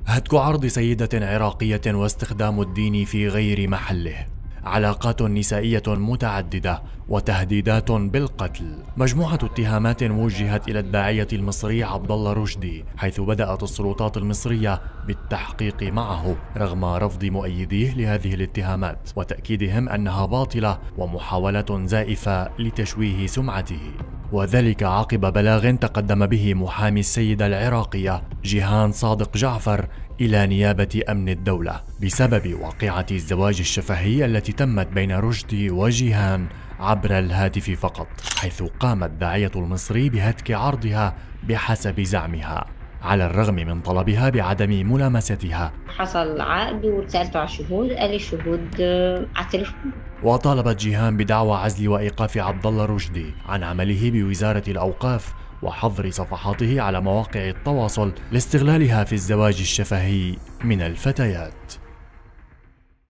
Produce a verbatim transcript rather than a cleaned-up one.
هتك عرض سيدة عراقية واستخدام الدين في غير محله، علاقات نسائية متعددة، وتهديدات بالقتل. مجموعة اتهامات وجهت إلى الداعية المصري عبد الله رشدي، حيث بدأت السلطات المصرية بالتحقيق معه رغم رفض مؤيديه لهذه الاتهامات وتأكيدهم أنها باطلة ومحاولة زائفة لتشويه سمعته، وذلك عقب بلاغ تقدم به محامي السيدة العراقية جيهان صادق جعفر إلى نيابة أمن الدولة بسبب واقعة الزواج الشفهي التي تمت بين رشدي وجيهان عبر الهاتف فقط، حيث قام الداعية المصري بهتك عرضها بحسب زعمها على الرغم من طلبها بعدم ملامستها. حصل عقد وسألته على الشهود، قال لي الشهود آه، على التليفون. وطالبت جيهان بدعوى عزل وإيقاف عبد الله رشدي عن عمله بوزارة الأوقاف وحظر صفحاته على مواقع التواصل لاستغلالها في الزواج الشفهي من الفتيات.